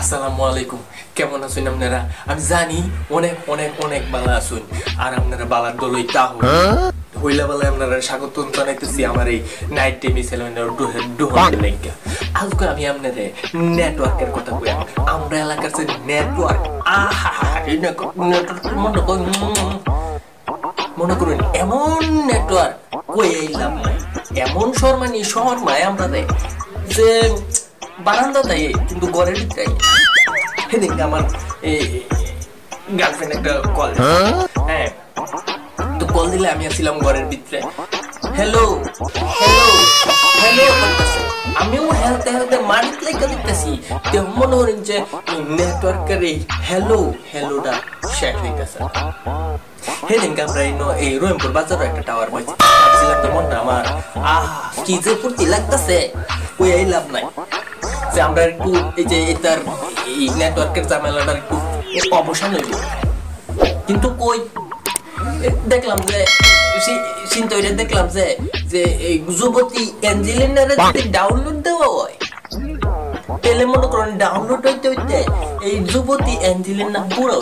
আসসালামু আলাইকুম। কেমন আছেন আপনারা? আমি জানি অনেক অনেক অনেক ভালো আছেন। আর আপনারা বালার দলই তা হইলা বেলায় আপনারা স্বাগত জানাইতেছি আমার এই নাইট টিভি চ্যানেলের ডুহানের লাইগা। আজকে আমি আপনাদের নেটওয়ার্কের কথা কই। আমরা এলাকার যে নেটওয়ার্ক এই নেটওয়ার্ক মনে করুন এমন নেটওয়ার্ক কই এলাম নাই, এমন শর্মায় আমরা যে বারান্দাতে কিন্তু ঘরের ভিতরে সেদিন আমার গার্লফ্রেন্ড একটা কল, হ্যাঁ তো কল দিলে আমি আসছিলাম ঘরের ভিতরে। হ্যালো হ্যালো হ্যালো করতেছে, আমিও হেলতে হেলতে মাটিতে লেগে দিতেছি। তেমন মনে করেন যে নেটওয়ার্কের এই হ্যালো হ্যালোটা শেষ হইতেছে। সেদিনকে আমরা এই রহিমপুর বাজারে একটা টাওয়ার পাইছি। ভাবছিলাম তো মনটা আমার কি যে ফুর্তি লাগতেছে, ওই এই লাভ নাই যে আমরা একটু এই যে এটার এই নেটওয়ার্কের ঝামেলাটার একটু অবসান হইব। কিন্তু কই দেখলাম যে দেখলাম যে এই যুবতী অ্যাঞ্জেলিনার যদি ডাউনলোড দেওয়া হয় তাহলে মনে করেন ডাউনলোড হইতে হইতে এই যুবতী অ্যাঞ্জেলিনা পুরো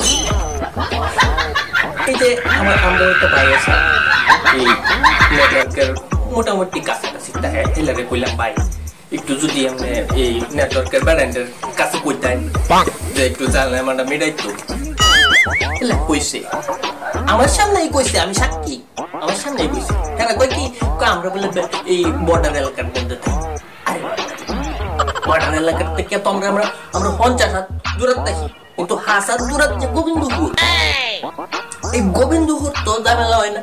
এই যে আমরা একটা ভাই আছে এই নেটওয়ার্কের মোটামুটি কাছাকাছি, তাই এলাকায় কইলাম ভাই একটু যদি আমি এই নেটওয়ার্কের ব্যান্ডের কাছে কইতাম যে একটু জানলে আমরা মিটাইতো কইছে, আমার সামনেই কইছে, আমি সাক্ষী, আমার সামনেই কইছে। কেন কই কি আমরা বলে এই বর্ডার এলাকার মধ্যে থাকি। আরে বর্ডার এলাকার থেকে তো আমরা 50 হাত দূরে থাকি, কিন্তু হাসার দূরে যে গোবিন্দপুর, এই গোবিন্দপুর তো ঝামেলা হয় না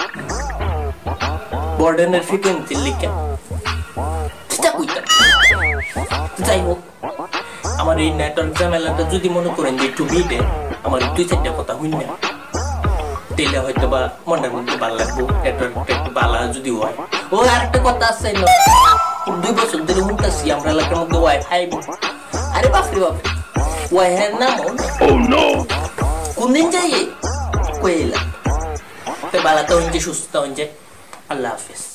বর্ডারের ফ্রিকোয়েন্সির লিখে। যাই হোক, আমার এই নেটওয়ার্ক ঝামেলাটা যদি মনে করেন যে একটু ভিড়ে আমার 2-4টা কথা হইন না, তাইলে হয়তো বা মনের মধ্যে ভালো লাগবো, নেটওয়ার্কটা একটু ভালো যদি হয়। ও আরেকটা কথা আছে, 2 বছর ধরে শুনতেছি আমরা এলাকার মধ্যে ওয়াইফাই। আরে বাপরে বাপরে, ওয়াইফাই নাম কোনদিন যাই কইলা তো ভালো তো হইছে, সুস্থ হইছে। আল্লাহ হাফেজ।